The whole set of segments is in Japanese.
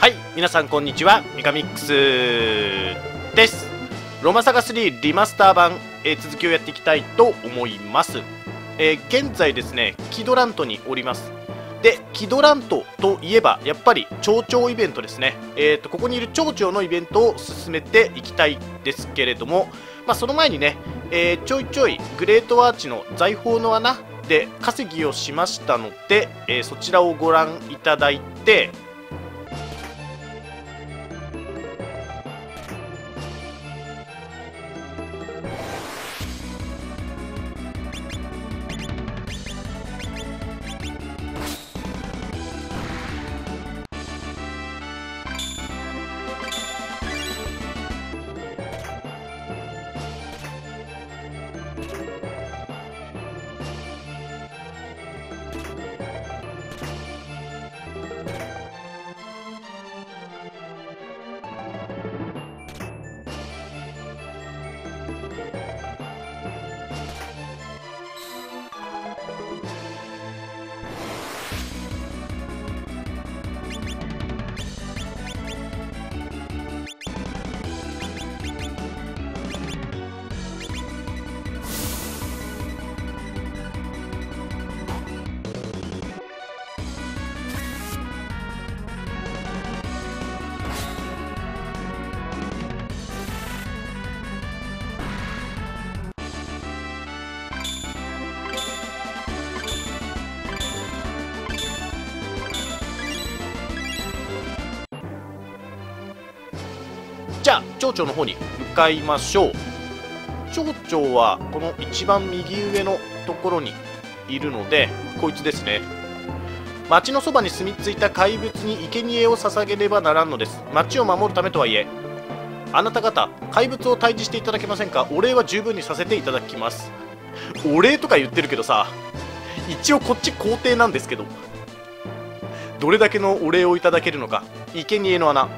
はい、皆さんこんにちは、ミカミックスです。ロマサガ3リマスター版、続きをやっていきたいと思います。現在ですね、キドラントにおります。で、キドラントといえばやっぱり町長イベントですね。ここにいる町長のイベントを進めていきたいですけれども、その前にね、ちょいちょいグレートアーチの財宝の穴で稼ぎをしましたので、そちらをご覧いただいて、じゃあ町長の方に向かいましょう。町長はこの一番右上のところにいるので、こいつですね。町のそばに住み着いた怪物に生贄を捧げねばならんのです。町を守るためとはいえ、あなた方怪物を退治していただけませんか。お礼は十分にさせていただきます。お礼とか言ってるけどさ、一応こっち皇帝なんですけど、どれだけのお礼をいただけるのか。生贄の穴、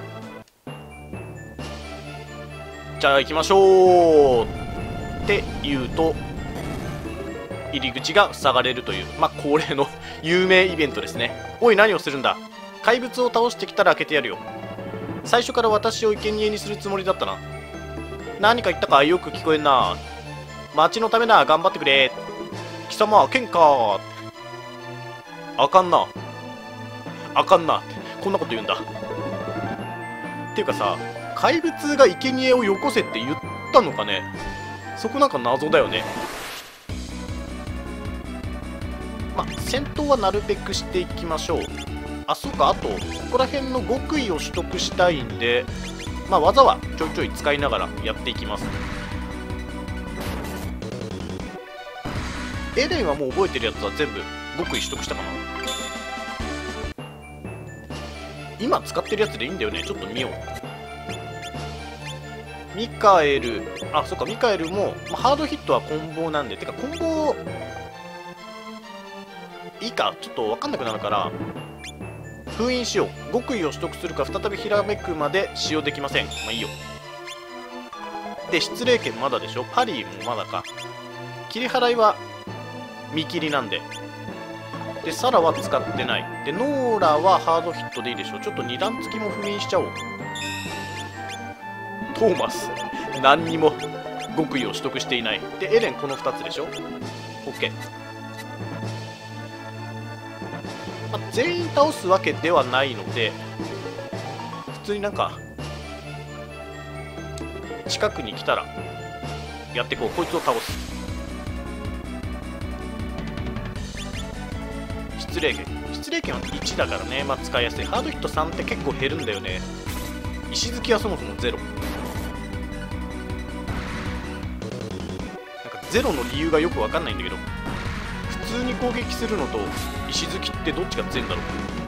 じゃあ行きましょうって言うと入り口が塞がれるという、恒例の有名イベントですね。おい、何をするんだ。怪物を倒してきたら開けてやるよ。最初から私を生贄にするつもりだったな。何か言ったかよく聞こえんな。町のためな、頑張ってくれ。貴様剣か。あかんなあかんなってこんなこと言うんだ。っていうかさ、怪物が生贄をよこせって言ったのかね。そこなんか謎だよね。戦闘はなるべくしていきましょう。あ、そうか、あとここら辺の極意を取得したいんで、技はちょいちょい使いながらやっていきます。エレンはもう覚えてるやつは全部極意取得したかな。今使ってるやつでいいんだよね。ちょっと見よう。ミカエル、あ、そっか、ミカエルも、ハードヒットはコンボなんで、てかコンボいいか、ちょっと分かんなくなるから封印しよう。極意を取得するか再びひらめくまで使用できません。いいよ。で、失礼剣まだでしょ。パリーもまだか。切り払いは見切りなんで。で、サラは使ってない。で、ノーラはハードヒットでいいでしょ。ちょっと2段付きも封印しちゃおう。トーマス何にも極意を取得していない。で、エレンこの2つでしょ。 OK。全員倒すわけではないので、普通になんか近くに来たらやっていこう。こいつを倒す。失礼剣は1だからね、使いやすい。ハードヒット3って結構減るんだよね。石突きはそもそも0。ゼロの理由がよく分かんないんだけど、普通に攻撃するのと石突きってどっちが強いんだろ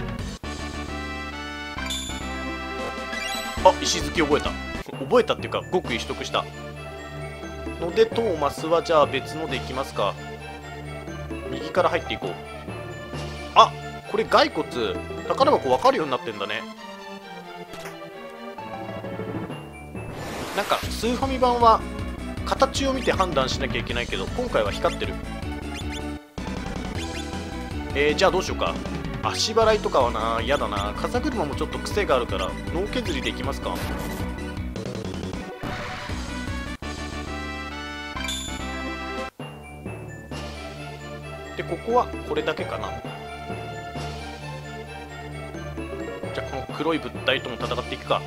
う。あ、石突き覚えた覚えたっていうか極意取得したので、トーマスはじゃあ別のでいきますか。右から入っていこう。あ、これ骸骨宝箱分かるようになってんだね。なんかスーファミ版は形を見て判断しなきゃいけないけど、今回は光ってる。じゃあどうしようか。 足払いとかはな嫌だな。風車もちょっと癖があるから脳削りでいきますか。でここはこれだけかな。じゃあこの黒い物体とも戦っていくか。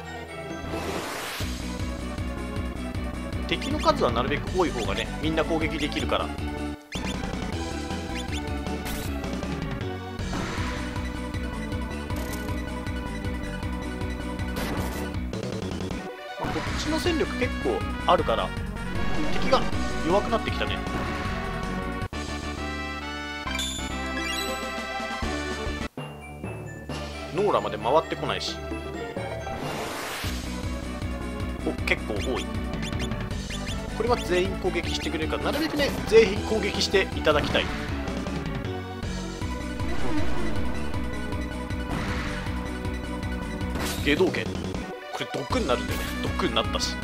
敵の数はなるべく多い方がね、みんな攻撃できるから。こっちの戦力結構あるから敵が弱くなってきたね。ノーラまで回ってこないし。お、結構多い。これは全員攻撃してくれるから、なるべくね全員攻撃していただきたい。下道剣、これ毒になるんだよね。毒になったし。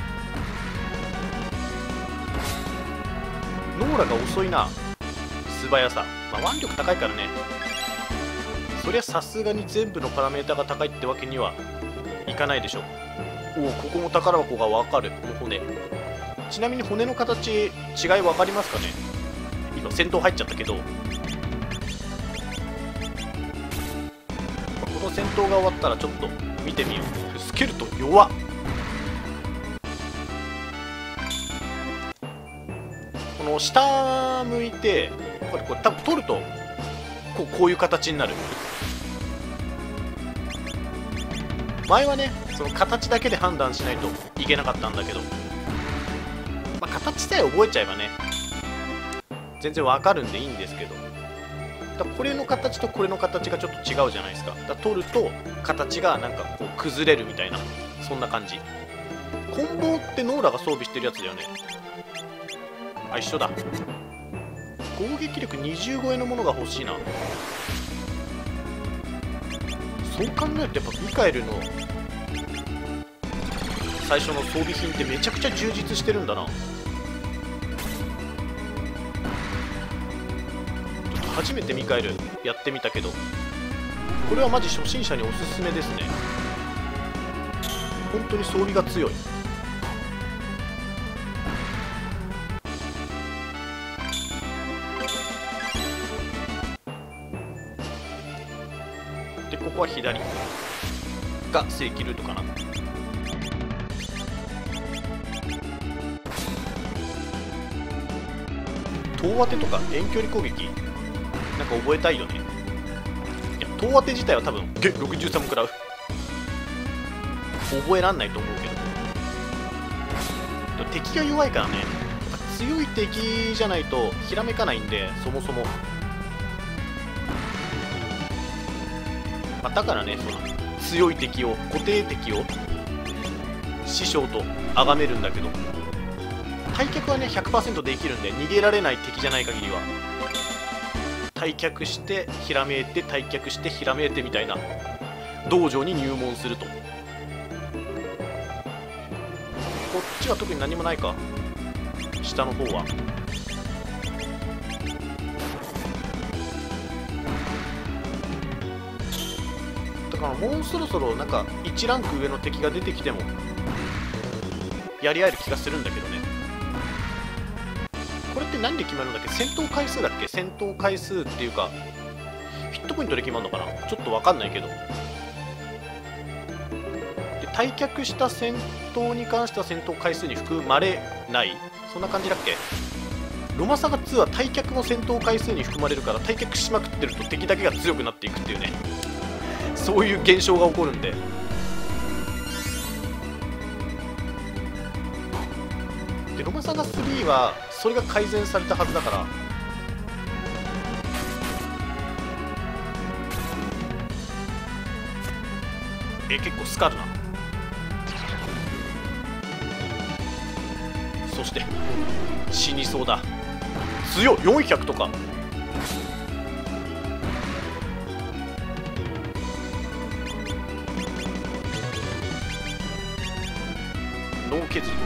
ノーラが遅いな。素早さ、腕力高いからね。そりゃさすがに全部のパラメータが高いってわけにはいかないでしょ。おお、ここも宝箱が分かる。この骨、ちなみに骨の形違い分かりますかね。今戦闘入っちゃったけど、この戦闘が終わったらちょっと見てみよう。スケルトン弱っ。この下向いてこれ多分取るとこういう形になる。前はねその形だけで判断しないといけなかったんだけど、形さえ覚えちゃえばね全然わかるんでいいんですけど、これの形とこれの形がちょっと違うじゃないですか。取ると形がなんかこう崩れるみたいな、そんな感じ。棍棒ってノーラが装備してるやつだよね。あ、一緒だ。攻撃力20超えのものが欲しいな。そう考えるとやっぱミカエルの最初の装備品ってめちゃくちゃ充実してるんだな。ちょっと初めてミカエルやってみたけど、これはマジ初心者におすすめですね。本当に装備が強い。でここは左が正規ルートかな。遠当てとか遠距離攻撃なんか覚えたいよね。いや遠当て自体は多分63も食らう。覚えらんないと思うけど、敵が弱いからね。強い敵じゃないとひらめかないんで、そもそも。だからね、その強い敵を、固定敵を師匠と崇めるんだけど、退却はね 100% できるんで、逃げられない敵じゃない限りは退却してひらめいて、退却してひらめいてみたいな道場に入門すると。こっちは特に何もないか、下の方は。だからもうそろそろなんか1ランク上の敵が出てきてもやり合える気がするんだけどね。これって何で決まるんだっけ。戦闘回数だっけ。戦闘回数っていうかヒットポイントで決まるのかな、ちょっと分かんないけど。で退却した戦闘に関しては戦闘回数に含まれない、そんな感じだっけ。ロマサガ2は退却も戦闘回数に含まれるから、退却しまくってると敵だけが強くなっていくっていうね、そういう現象が起こるんで。でロマサガ3はそれが改善されたはずだから、結構スカるな。そして死にそうだ。強い400とか。脳削り。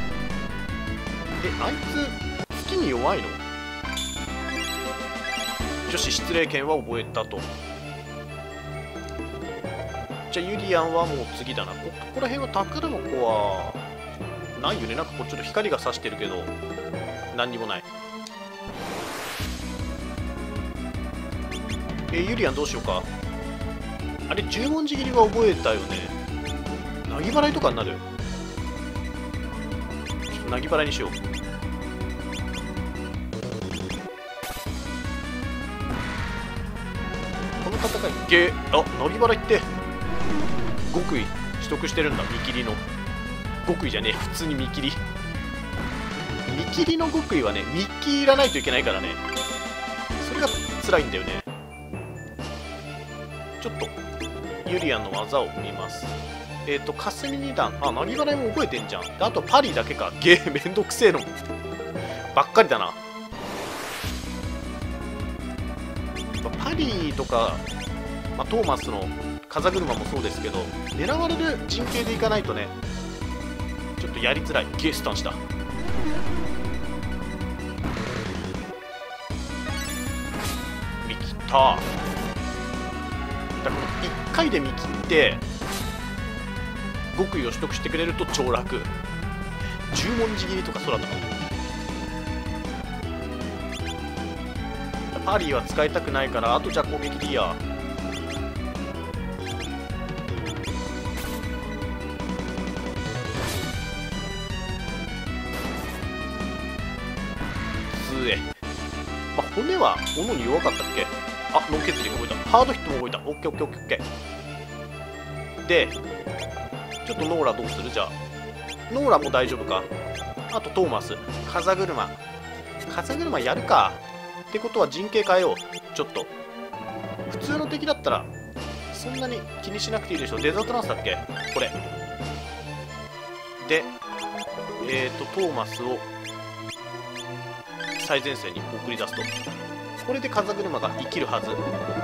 あいつ月に弱いの。女子失礼剣は覚えたと。 じゃあユリアンはもう次だな。ここら辺は宝の子はないよね。なんかこれちょっと光が差してるけど何にもない。ユリアンどうしようか。あれ十文字切りは覚えたよね。なぎ払いとかになる。ちょっとなぎ払いにしよう。この戦いなぎ払いって極意取得してるんだ。見切りの極意じゃねえ、普通に見切り。見切りの極意はね、見切らないといけないからね。それが辛いんだよね。ちょっとユリアンの技を見ます。霞二段、なぎ払いも覚えてんじゃん。であとパリだけか。めんどくせえのばっかりだな。パリとか、トーマスの風車もそうですけど、狙われる陣形でいかないとね、ちょっとやりづらい。スタンした。見切った。だから1回で見切って極意を取得してくれると超楽。十文字切りとか空とかパリは使いたくないから、あとじゃあ攻撃でいいや。骨は斧に弱かったっけ。ノンケツリが動いた。ハードヒットも動いた。オッケーオッケーオッケーオッケー。でちょっとノーラどうする。じゃあノーラも大丈夫か。あとトーマス、風車やるか。ってことは陣形変えよう。ちょっと普通の敵だったらそんなに気にしなくていいでしょ。デザートランスだっけこれで。トーマスを最前線に送り出すと、これで風車が生きるはず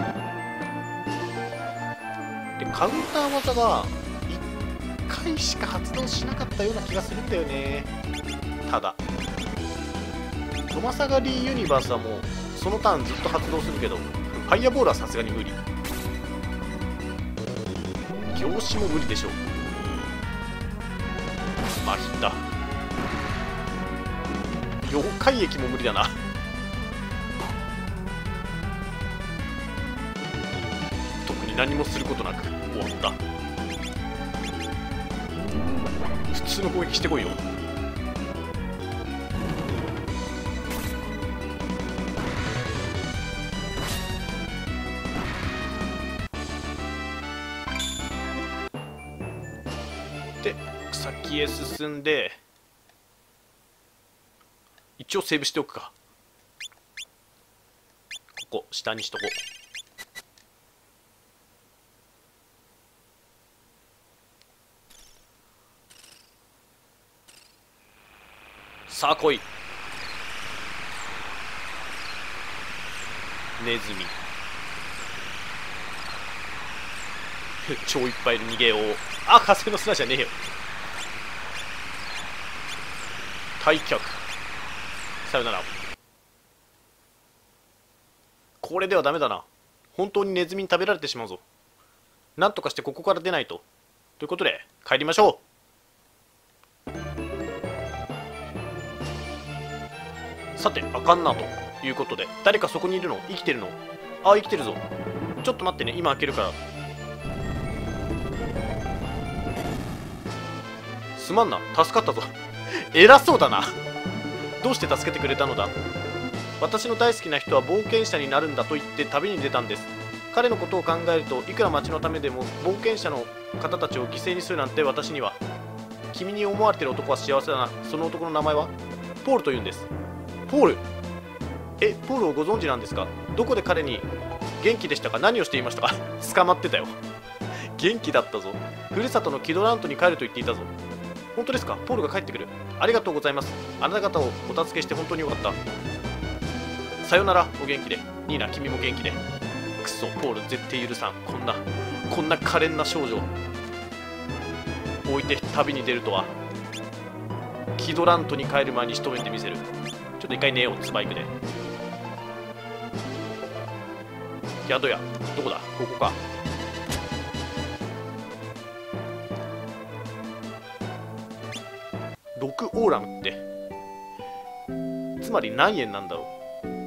で、カウンター技が1回しか発動しなかったような気がするんだよね。ただトマサガリーユニバースはもうそのターンずっと発動するけど、ファイアボールはさすがに無理。凝視も無理でしょう。マヒタ妖怪液も無理だな。特に何もすることなく終わった。普通の攻撃してこいよ。で先へ進んで、一応セーブしておくか。ここ下にしとこう。さあ来いネズミ超いっぱいいる。逃げよう。火星の砂じゃねえよ。退却。さよなら。これではダメだな。本当にネズミに食べられてしまうぞ。なんとかしてここから出ないと。ということで帰りましょう。さてあかんなということで、誰かそこにいるの？生きてるの？生きてるぞ。ちょっと待ってね、今開けるから。すまんな、助かったぞ偉そうだなどうして助けてくれたのだ。私の大好きな人は冒険者になるんだと言って旅に出たんです。彼のことを考えると、いくら町のためでも冒険者の方たちを犠牲にするなんて私には。君に思われてる男は幸せだな。その男の名前はポールというんです。ポール。ポールをご存知なんですか？どこで彼に元気でしたか？何をしていましたか？捕まってたよ元気だったぞ。ふるさとのキドラントに帰ると言っていたぞ。本当ですか？ポールが帰ってくる。ありがとうございます。あなた方をお助けして本当によかった。さよなら、お元気で。ニーナ、君も元気で。くそ、ポール絶対許さん。こんな可憐な少女を置いて旅に出るとは。キドラントに帰る前に仕留めてみせる。ちょっと一回寝よう、スパイクで。宿屋どこだ？ここか。 6オーラムって、つまり何円なんだろう。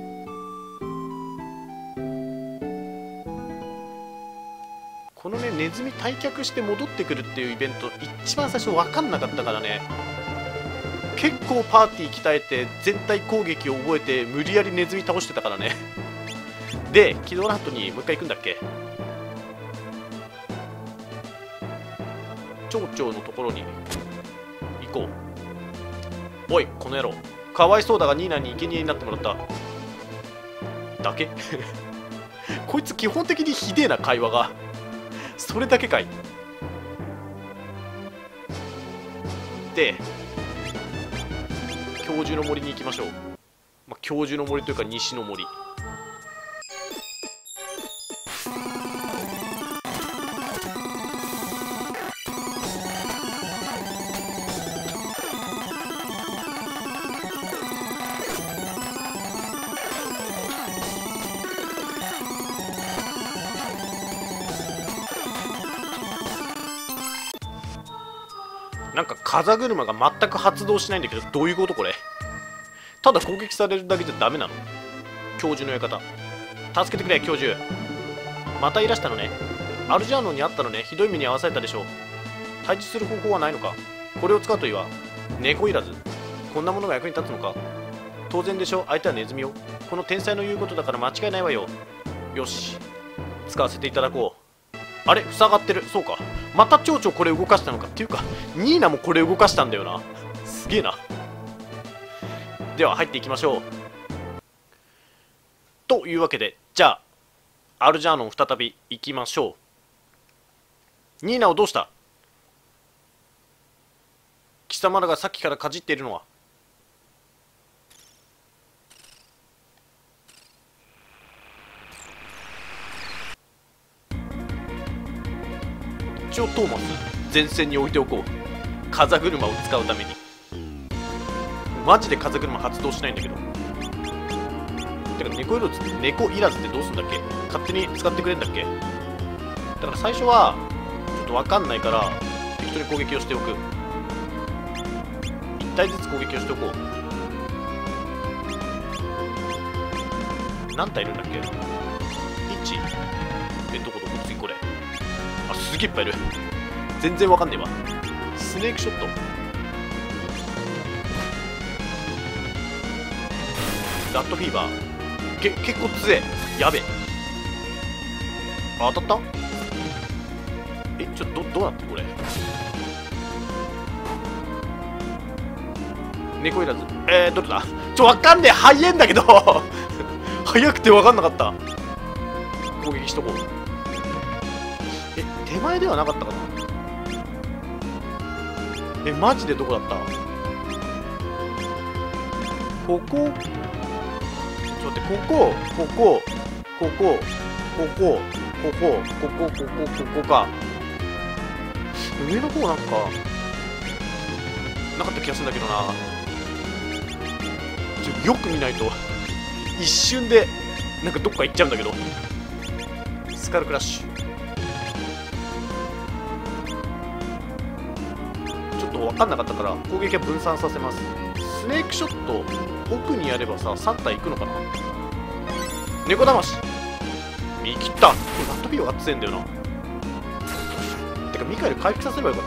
このね、ネズミ退却して戻ってくるっていうイベント、一番最初分かんなかったからね。結構パーティー鍛えて全体攻撃を覚えて無理やりネズミ倒してたからね。で起動の後にもう一回行くんだっけ。町長のところに行こう。おいこの野郎、かわいそうだがニーナに生贄になってもらっただけこいつ基本的にひでえな会話がそれだけかい。で教授の森に行きましょう。まあ、教授の森というか西の森。なんか風車が全く発動しないんだけど、どういうことこれ。ただ攻撃されるだけじゃダメなの。教授の館、助けてくれ教授。またいらしたのね。アルジャーノンに会ったのね。ひどい目に遭わされたでしょう。退治する方法はないのか。これを使うといいわ。猫いらず、こんなものが役に立つのか。当然でしょ、相手はネズミよ。この天才の言うことだから間違いないわよ。よし、使わせていただこう。あれ塞がってる。そうか、また蝶々これ動かしたのか。っていうかニーナもこれ動かしたんだよな。すげえな。では入っていきましょう。というわけで、じゃあアルジャーノン再び行きましょう。ニーナをどうした。貴様らがさっきからかじっているのは。一応トーマス前線に置いておこう。風車を使うために。マジで風車発動しないんだけど。てか猫いらずってどうすんだっけ。勝手に使ってくれんだっけ。だから最初はちょっと分かんないから適当に攻撃をしておく。1体ずつ攻撃をしておこう。何体いるんだっけ。 1 どこ次これ。あ、すげえいっぱいいる。全然わかんねえわ。スネークショット。ラットフィーバー。結構強え。やべえ。あ、当たった。ちょっとどうなってるこれ。猫いらず。どれだ。わかんねえ。速えんだけど速くてわかんなかった。攻撃しとこう。手前ではなかったかな。マジでどこだった。ここ、ちょっと待って、ここか。上の方なんかなかった気がするんだけどな。よく見ないと一瞬でなんかどっか行っちゃうんだけど。スカルクラッシュ。分かんなかったから攻撃は分散させます。スネークショット奥にやればさ3体いくのかな。猫だまし見切った。ラットビオが強いんだよな。てかミカエル回復させればよかった。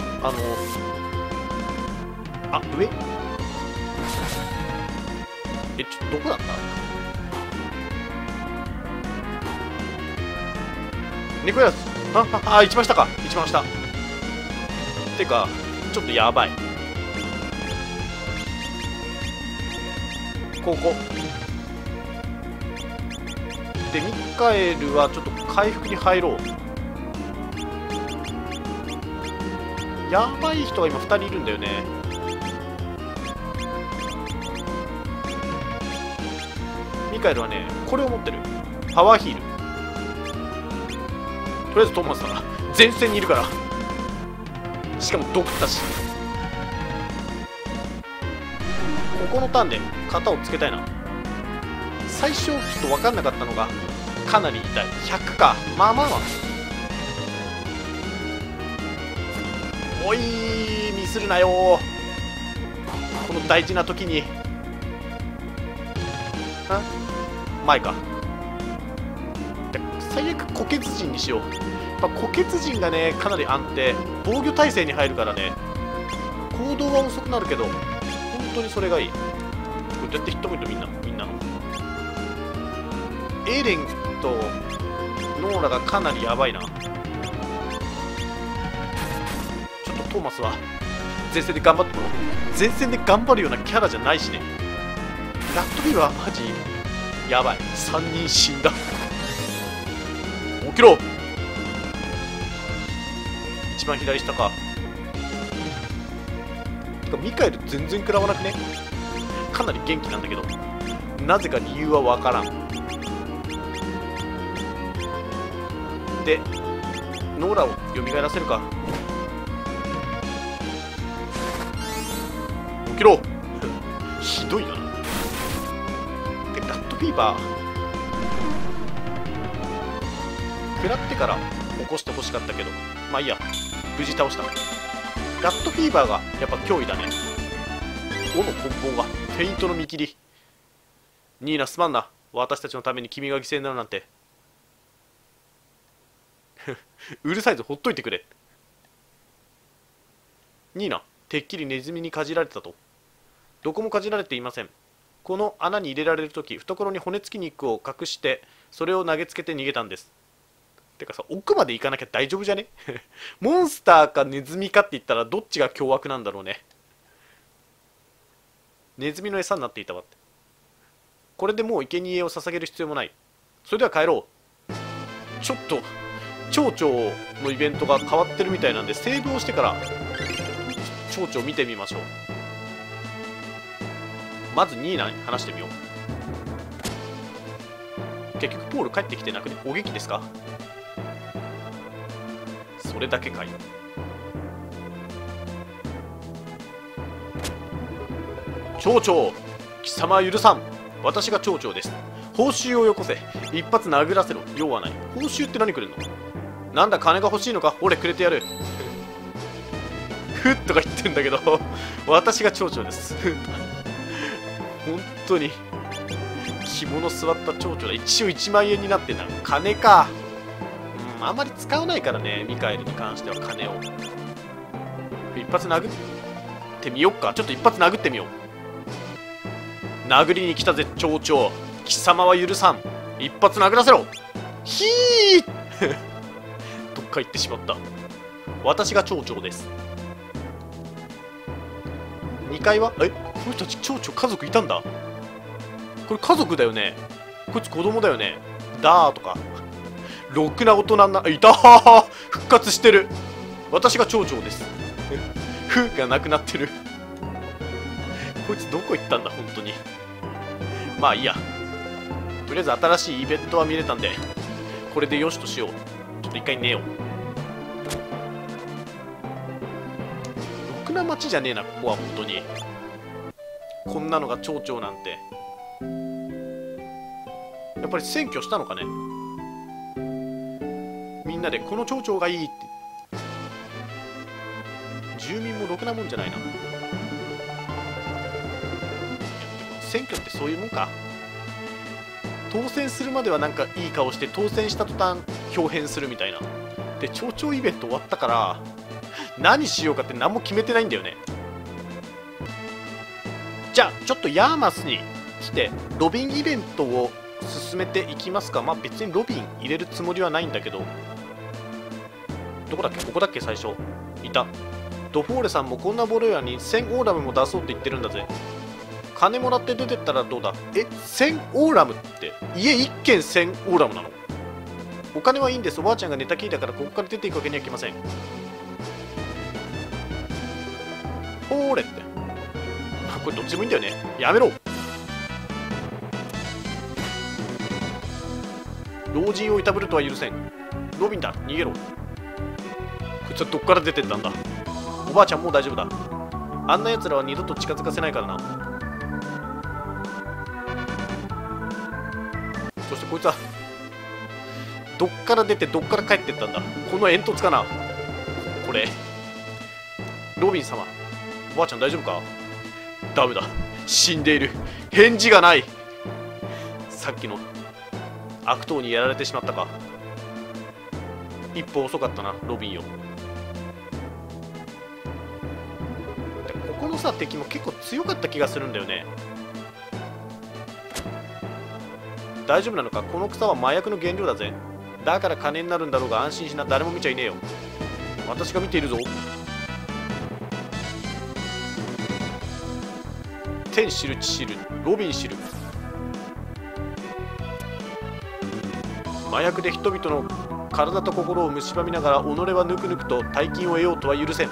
あ、上どこだった。猫やつ。一番下か。一番下てかちょっとやばい。ここでミカエルはちょっと回復に入ろう。やばい人が今2人いるんだよね。ミカエルはねこれを持ってる。パワーヒール。とりあえずトーマスだな。前線にいるから。しかも毒だし。ここのターンで型をつけたいな。最初ちょっと分かんなかったのがかなり痛い。100か。まあまあまあ。おいミスるなよ。 この大事な時に。前か。最悪虎血陣にしよう。虎血陣がねかなり安定、防御体制に入るからね。行動は遅くなるけど本当にそれがいい。これどうやってヒットポイントみんなのエレンとノーラがかなりやばいな。ちょっとトーマスは前線で頑張るようなキャラじゃないしね。ラットビルはマジやばい。3人死んだ。起きろ。一番左下か。てかミカエル全然食らわなくね。かなり元気なんだけどなぜか理由はわからん。でノーラを蘇らせるか。起きろ。ひどいよな。でラットフィーバー食らってから起こしてほしかったけど、まあいいや、無事倒した。ラットフィーバーがやっぱ脅威だね。斧の棍棒がフェイントの見切り。ニーナすまんな、私たちのために君が犠牲になるなんて。うるさいぞ、ほっといてくれ。ニーナ、てっきりネズミにかじられたと。どこもかじられていません。この穴に入れられるとき、懐に骨付き肉を隠してそれを投げつけて逃げたんです。てかさ、奥まで行かなきゃ大丈夫じゃね。モンスターかネズミかって言ったらどっちが凶悪なんだろうね。ネズミの餌になっていたわって。これでもう生贄を捧げる必要もない。それでは帰ろう。ちょっと町長のイベントが変わってるみたいなんで、セーブをしてから町長見てみましょう。まずニーナに話してみよう。結局ポール帰ってきてなくね。お元気ですか。それだけかい。町長、貴様は許さん。私が町長です。報酬をよこせ。一発殴らせろ。用はない。報酬って何くれるの。なんだ金が欲しいのか。俺くれてやる。ふっとか言ってんだけど私が町長です。本当に着物座った町長だ。一応1万円になってんだ。金か。あんまり使わないからね、ミカエルに関しては金を。一発殴ってみよっか。ちょっと一発殴ってみよう。殴りに来たぜ町長、貴様は許さん。一発殴らせろ。ひーどっか行ってしまった。私が町長です。2階はこの人たち町長家族いたんだ。これ家族だよね。こいつ子供だよね。だーとかろくな大人な、いたー復活してる。私が町長です。ふがなくなってる。こいつどこ行ったんだ本当に。まあいいや、とりあえず新しいイベントは見れたんでこれでよしとしよう。ちょっと一回寝よう。ろくな町じゃねえなここは本当に。こんなのが町長なんて。やっぱり選挙したのかね。みんなでこの町長がいいって。住民もろくなもんじゃないな。選挙ってそういうもんか。当選するまではなんかいい顔して、当選した途端表変するみたいな。で町長イベント終わったから何しようかって何も決めてないんだよね。じゃあちょっとヤーマスに来てロビンイベントを進めていきますか。まあ別にロビン入れるつもりはないんだけど。どこだっけ、ここだっけ。最初いたドフォーレさんもこんなボロ屋に1000オーラムも出そうって言ってるんだぜ。金もらって出てったらどうだ。1000オーラムって家1軒1000オーラムなの。お金はいいんです。おばあちゃんがネタ聞いたからここから出ていくわけにはいきません。ほーれってこれどっちもいいんだよね。やめろ。老人をいたぶるとは許せん。ロビンだ、逃げろ。こいつはどっから出てったんだ。おばあちゃんもう大丈夫だ。あんな奴らは二度と近づかせないからな。そしてこいつはどっから出てどっから帰ってったんだ。この煙突かなこれ。ロビン様、おばあちゃん大丈夫か。 ダメだ、死んでいる。返事がない。さっきの悪党にやられてしまったか。一歩遅かったな、ロビンよ。ここのさ敵も結構強かった気がするんだよね。大丈夫なのか。この草は麻薬の原料だぜ。だから金になるんだろうが安心しな。誰も見ちゃいねえよ。私が見ているぞ。天知る地知るロビン知る。麻薬で人々の体と心を蝕みながら己はぬくぬくと大金を得ようとは許せん。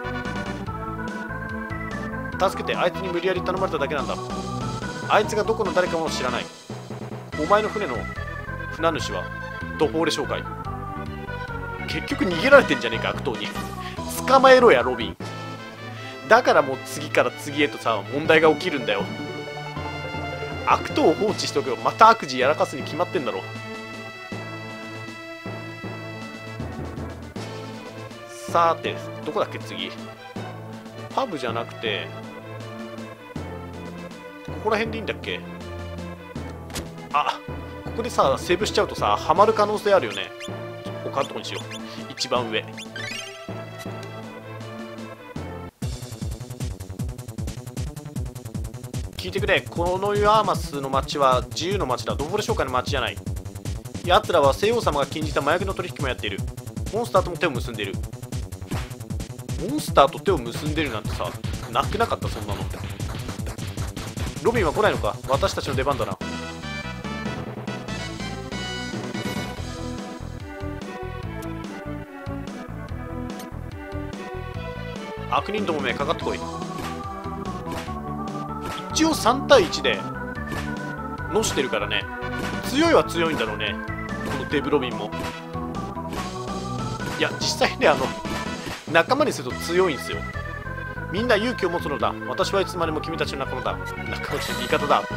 助けて。あいつに無理やり頼まれただけなんだ。あいつがどこの誰かも知らない。お前の船の船主はドフォーレ商会。結局逃げられてんじゃねえか悪党に。捕まえろやロビン。だからもう次から次へとさ問題が起きるんだよ。悪党を放置しておけばまた悪事やらかすに決まってんだろ。さーてどこだっけ次。パブじゃなくてここら辺でいいんだっけ。あ、ここでさセーブしちゃうとさハマる可能性あるよね。他のとこにしよう。一番上。聞いてくれ。このユアーマスの町は自由の町だ。ドフォーレ商会の町じゃない。奴らは西王様が禁じた麻薬の取引もやっている。モンスターとも手を結んでいる。モンスターと手を結んでるなんてさなくなかった。そんなの。ロビンは来ないのか。私たちの出番だな。悪人どもめかかってこい。一応3対1でのしてるからね。強いは強いんだろうねこのデブロビンも。いや実際ね仲間にすると強いんですよ。みんな勇気を持つのだ。私はいつまでも君たちの仲間だ。仲間として味方だ。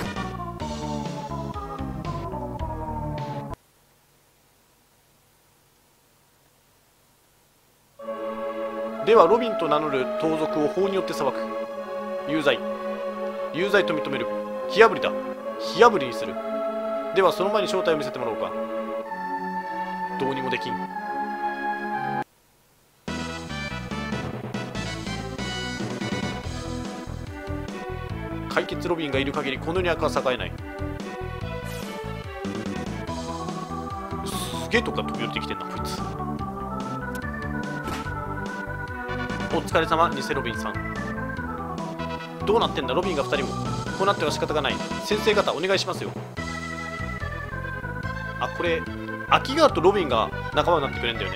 ではロビンと名乗る盗賊を法によって裁く。有罪。有罪と認める。火あぶりだ。火あぶりにする。ではその前に正体を見せてもらおうか。どうにもできん。解決ロビンがいる限りこの世に悪は栄えない。すげえとこから飛び降りてきてんなこいつ。お疲れ様偽ロビンさん。どうなってんだロビンが2人も。こうなっては仕方がない。先生方お願いしますよ。あ、これ秋川とロビンが仲間になってくれるんだよね。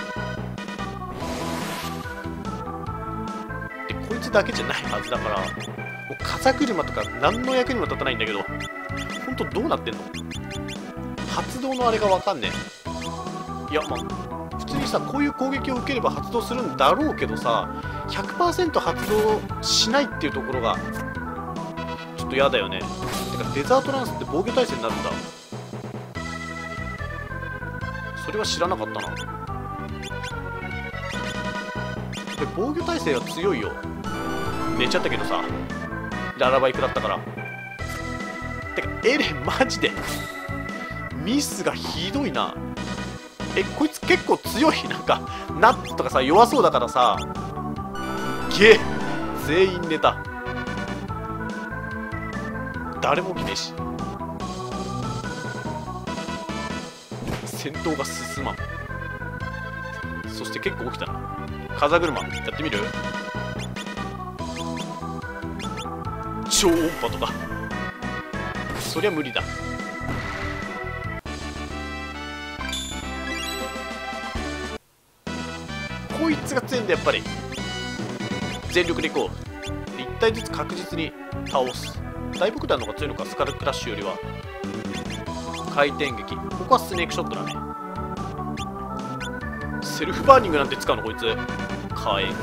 でこいつだけじゃないはずだから、もう風車とか何の役にも立たないんだけど、ほんとどうなってんの。発動のあれが分かんねえ。いやまあ普通にさこういう攻撃を受ければ発動するんだろうけどさ 100% 発動しないっていうところがちょっと嫌だよね。てかデザートランスって防御耐性になるんだ。それは知らなかったな。で防御耐性は強いよ。寝ちゃったけどさララバイ食らったから。てかエレンマジでミスがひどいな。こいつ結構強い。なんかナッツとかさ弱そうだからさ。ゲー全員寝た。誰も見ねえし戦闘が進まん。そして結構起きたな。風車やってみる。超音波とかそりゃ無理だ。こいつが強いんだやっぱり。全力でいこう。1体ずつ確実に倒す。大爆弾の方が強いのかスカルクラッシュよりは。回転撃。ここはスネークショットだね。セルフバーニングなんて使うのこいつ。火炎。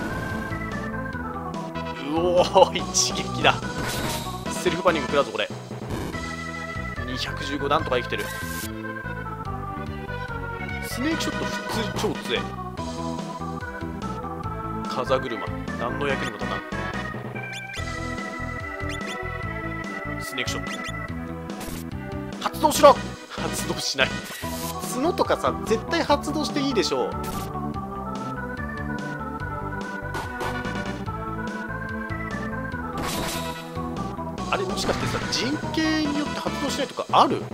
うおー一撃だ。セルフバーニング食らうぞこれ。215なんとか生きてる。スネークショット普通超強い。風車何の役にも立たん。 ネークショット。発動しろ。発動しない。角とかさ、絶対発動していいでしょう。あれもしかしてさ、陣形によって発動しないとかある？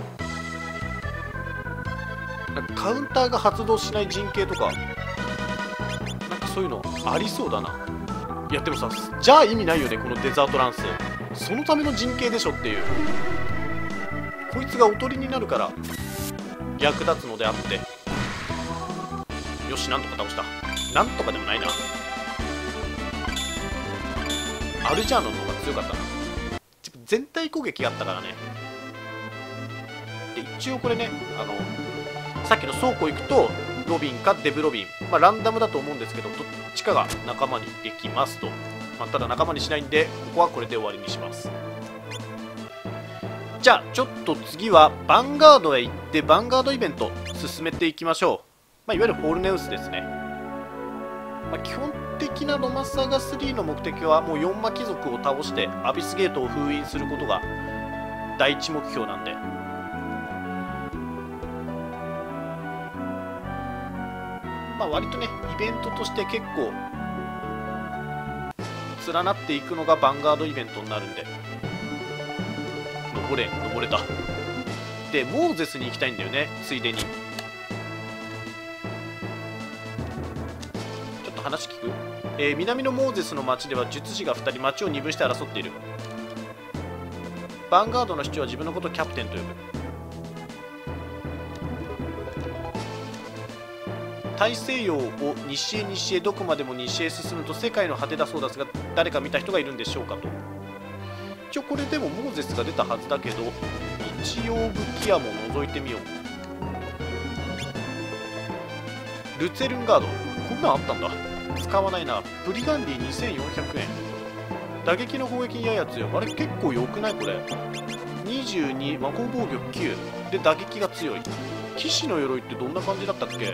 なんかカウンターが発動しない陣形とか、なんかそういうのありそうだな。いやでもさ、じゃあ意味ないよね、このデザートランス。そのための陣形でしょっていう。こいつがおとりになるから役立つのであって。よし、なんとか倒した。なんとかでもないな。アルジャーノの方が強かったな。全体攻撃があったからね。で一応これね、さっきの倉庫行くとロビンかデブロビン、まあ、ランダムだと思うんですけど、どっちかが仲間にできますと。まあ、ただ仲間にしないんで、ここはこれで終わりにします。じゃあちょっと次はヴァンガードへ行って、ヴァンガードイベント進めていきましょう。まあ、いわゆるホールネウスですね。まあ、基本的なロマサガ3の目的はもう4魔貴族を倒してアビスゲートを封印することが第一目標なんで、まあ割とねイベントとして結構連なっていくのがヴァンガードイベントになるんで。登れた。でモーゼスに行きたいんだよね、ついでに。ちょっと話聞く？南のモーゼスの町では術師が2人町を二分して争っている。ヴァンガードの市長は自分のことをキャプテンと呼ぶ。大西洋を西へ西へ、どこまでも西へ進むと世界の果てだそうですが、誰か見た人がいるんでしょうかと。一応これでもモーゼスが出たはずだけど、一応武器屋も覗いてみよう。ルツェルンガード、こんなんあったんだ。使わないな。ブリガンディ2400円。打撃の攻撃にやや強い。あれ結構良くないこれ。22、魔法防御9で打撃が強い。騎士の鎧ってどんな感じだったっけ？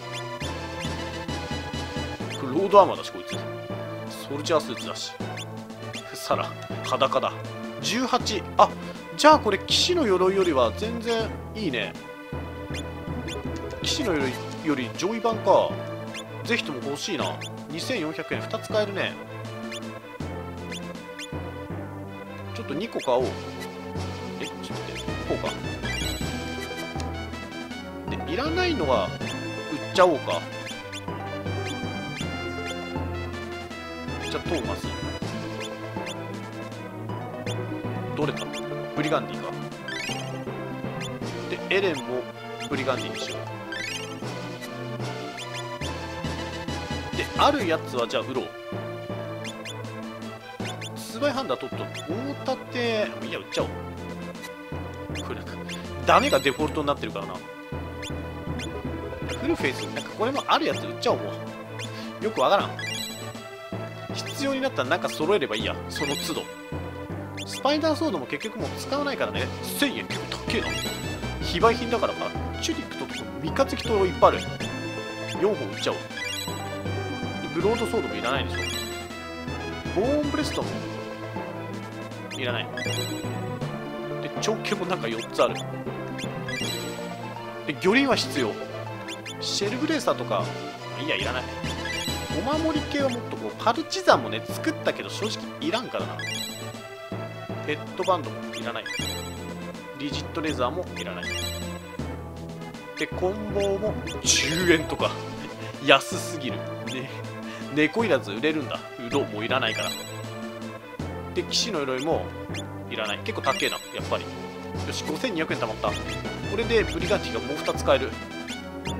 これロードアーマーだし、こいつソルジャースーツだし、さら裸だ。18、あ、じゃあこれ騎士の鎧よりは全然いいね。騎士の鎧より上位版か。ぜひとも欲しいな。2400円、2つ買えるね。ちょっと2個買おう。ちょっと待って、こうか。でいらないのは売っちゃおうか。じゃあトーマスどれか。ブリガンディか。でエレンもブリガンディにしよう。であるやつはじゃあ売ろう。ツバイハンダー取っと大盾、いや売っちゃおう。これなんかダメがデフォルトになってるからな。フルフェイスなんかこれもあるやつ売っちゃおう。もうよくわからん。必要になったらなんか揃えればいいや、その都度。スパイダーソードも結局もう使わないからね。1000円結構高えな。非売品だからか。チュリックと三日月といっぱいある。4本売っちゃおう。ブロードソードもいらないでしょ。ボーンブレストもいらない。で長剣もなんか4つある。で魚鱗は必要。シェルブレーサーとかいやいらない。お守り系はもっとこうパルチザンもね作ったけど正直いらんからな。ヘッドバンドもいらない。リジットレザーもいらない。でコンボも10円とか安すぎるね。猫いらず売れるんだ。うどんもいらないから。で騎士の鎧もいらない。結構高えなやっぱり。よし5200円貯まった。これでブリガンティがもう2つ買える。 OK。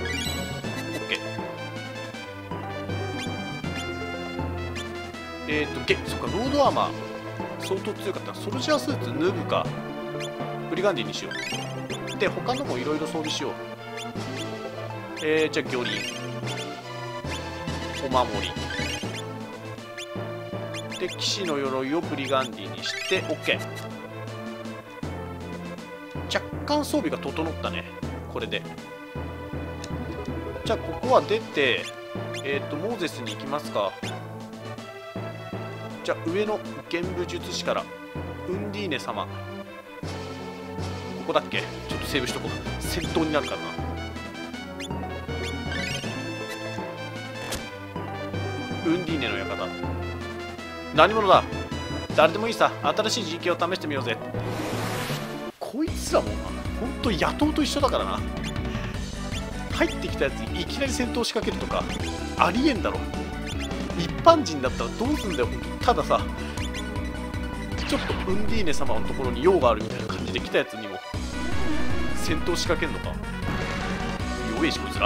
そっかロードアーマー相当強かった。ソルジャースーツ脱ぐか。ブリガンディにしよう。で他のもいろいろ装備しよう。じゃあ魚鱗、お守りで騎士の鎧をブリガンディにして OK。 若干装備が整ったねこれで。じゃあここは出てモーゼスに行きますか。じゃあ上の玄武術師からウンディーネ様、ここだっけ。ちょっとセーブしとこう、戦闘になるからな。ウンディーネの館、何者だ。誰でもいいさ、新しい陣形を試してみようぜ。こいつらも本当野党と一緒だからな。入ってきたやつにいきなり戦闘仕掛けるとかありえんだろ。一般人だったらどうすんだよ本当。たださ、ちょっとウンディーネ様のところに用があるみたいな感じで来たやつにも戦闘仕掛けんのか。弱えしこいつら。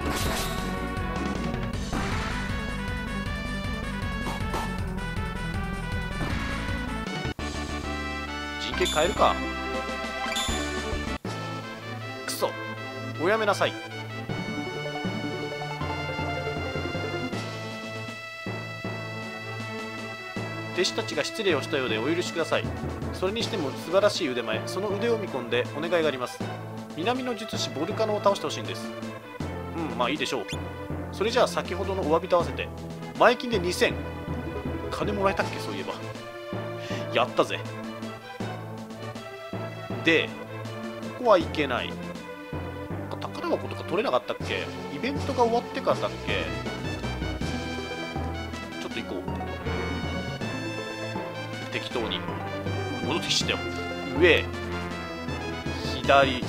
陣形変えるか。くそ、おやめなさい。弟子たちが失礼をしたようでお許しください。それにしても素晴らしい腕前、その腕を見込んでお願いがあります。南の術師ボルカノを倒してほしいんです。まあいいでしょう。それじゃあ先ほどのお詫びと合わせて前金で2000。金もらえたっけ、そういえば。やったぜ。でここはいけない。宝箱とか取れなかったっけ。イベントが終わってからだっけ。ちょっと行こう。適当に戻ってきたよ。上左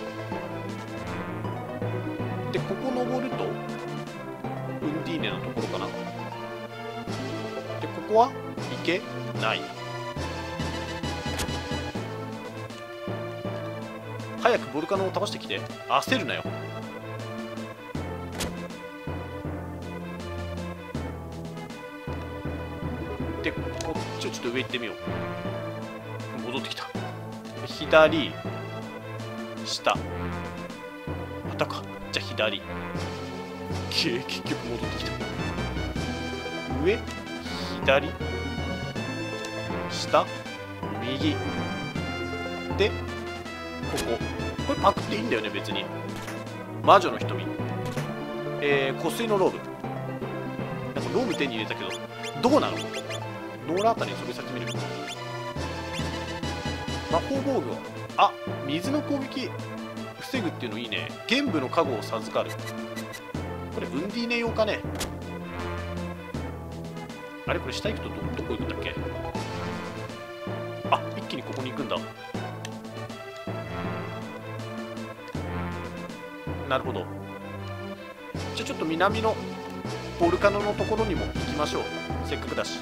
で、ここ登るとウンディーネのところかな。でここは行けない。早くボルカノを倒してきて。焦るなよ。でこっちをちょっと上行ってみよう。戻ってきた。左下またか。じゃあ左。結局戻ってきた。上左下右でこれパクっていいんだよね別に。魔女の瞳、湖水のローブ。なんかローブ手に入れたけどどうなの。ノーラあたりにそれ先見る。魔法防具を、あ、水の攻撃防ぐっていうのいいね。玄武の加護を授かる。これウンディーネ用かね。あれこれ下行くとどこ行くんだっけ。あ、一気にここに行くんだ。なるほど。じゃあちょっと南のボルカノのところにも行きましょう。せっかくだし。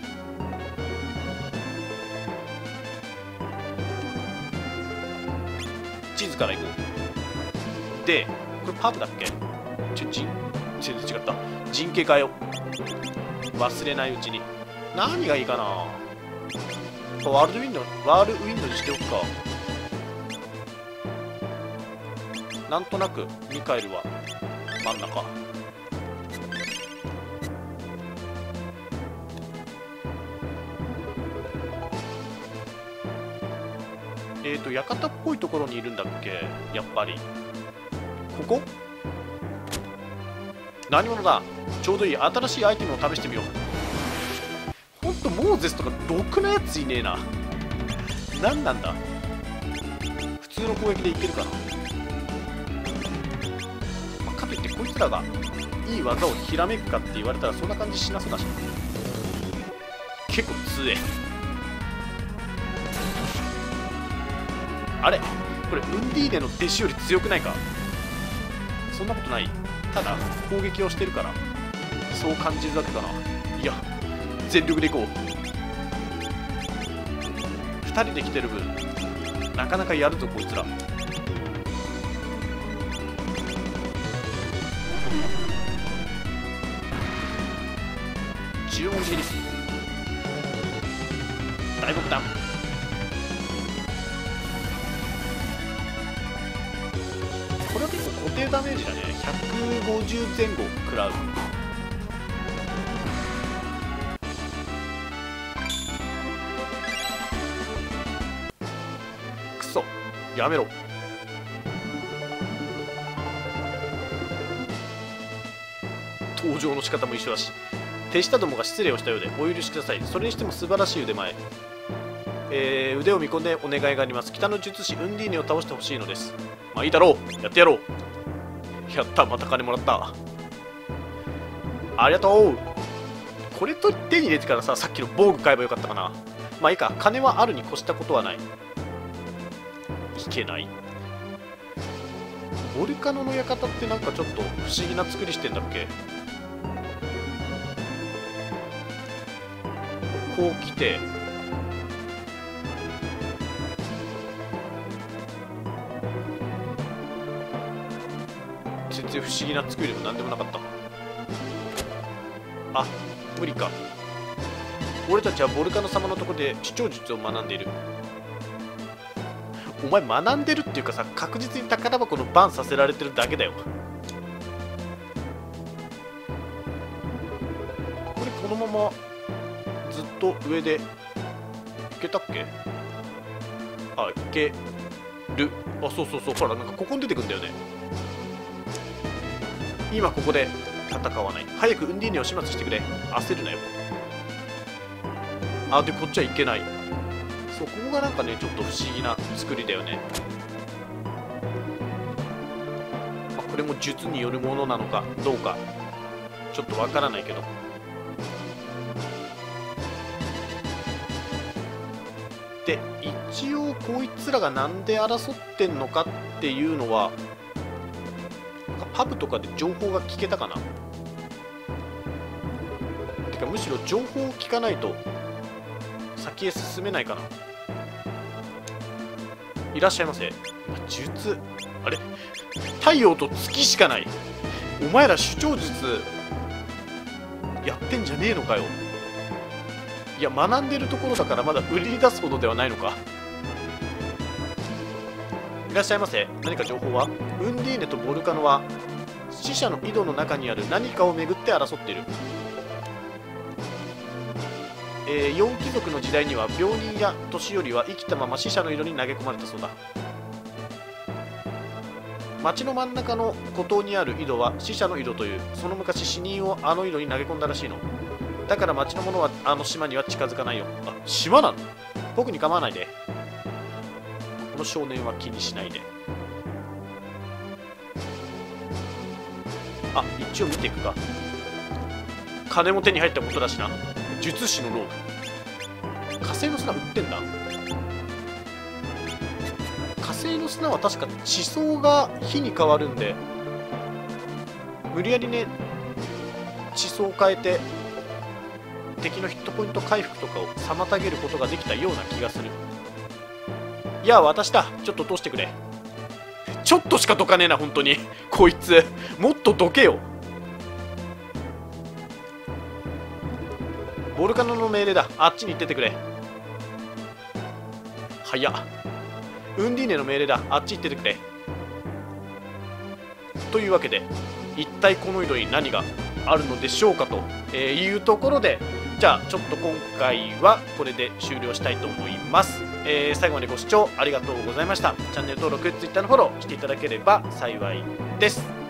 地図から行こう。でこれパブだっけ。全然違った。陣形変えよう。忘れないうちに。何がいいかな。ワールウィンドにしておくか。なんとなくミカエルは真ん中。館っぽいところにいるんだっけ。やっぱりここ。何者だ。ちょうどいい新しいアイテムを試してみよう。ほんとモーゼスとかろくなやついねえな。何なんだ。普通の攻撃でいけるかな。かといってこいつらがいい技をひらめくかって言われたらそんな感じしなそうだし。結構強え。あれこれウンディーネの弟子より強くないか。そんなことない。ただ攻撃をしてるからそう感じるだけかな。いや全力でいこう。2人で来てる分なかなかやるぞこいつら。10文字リス大爆弾。これは結構固定ダメージだね。150前後食らう。くそやめろ。登場の仕方も一緒だし。手下どもが失礼をしたようでお許しください。それにしても素晴らしい腕前。 腕を見込んでお願いがあります。北の術師ウンディーネを倒してほしいのです。まあいいだろう、やってやろう。やった、また金もらった。ありがとう。これと手に入れてからさ、さっきの防具買えばよかったかな。まあいいか、金はあるに越したことはない。いけない。ボルカノの館ってなんかちょっと不思議な作りしてんだっけ。こう来て、全然不思議な作りでも何でもなかった。あ、無理か。俺たちはボルカノ様のとこで主張術を学んでいる。お前学んでるっていうかさ、確実に宝箱のバンさせられてるだけだよ。これこのままずっと上でいけたっけ。あ、いける。あ、そうそうそう、ほらなんかここに出てくんだよね。今ここで戦わない。早くウンディーネを始末してくれ。焦るなよ。あ、でこっちはいけない。そう、ここがなんかねちょっと不思議な作りだよね。まあ、これも術によるものなのかどうかちょっとわからないけど。で一応こいつらがなんで争ってんのかっていうのはパブとかで情報が聞けたかな。てかむしろ情報を聞かないと先へ進めないかな。いらっしゃいませ。術、あれ太陽と月しかない。お前ら主張術やってんじゃねえのかよ。いや学んでるところだからまだ売りに出すほどではないのか。いらっしゃいませ。何か情報は。ウンディーネとボルカノは死者の井戸の中にある何かをめぐって争っている。4貴族の時代には病人や年寄りは生きたまま死者の井戸に投げ込まれたそうだ。町の真ん中の孤島にある井戸は死者の井戸という。その昔死人をあの井戸に投げ込んだらしいの。だから町の者はあの島には近づかないよ。あ、島なの。僕に構わないで。この少年は気にしないで。あ、一応見ていくか。金も手に入ったことだしな。術師のローブ。火星の砂売ってんだ。火星の砂は確か地層が火に変わるんで、無理やりね地層を変えて敵のヒットポイント回復とかを妨げることができたような気がする。いや私だ。ちょっと通してくれ。ちょっとしかどかねえな本当に。こいつもっとどけよ。ボルカノの命令だ。あっちに行っててくれ。早っ。ウンディーネの命令だ。あっち行っててくれ。というわけで一体この井戸に何があるのでしょうかというところで、じゃあちょっと今回はこれで終了したいと思います。最後までご視聴ありがとうございました。チャンネル登録、Twitter のフォローしていただければ幸いです。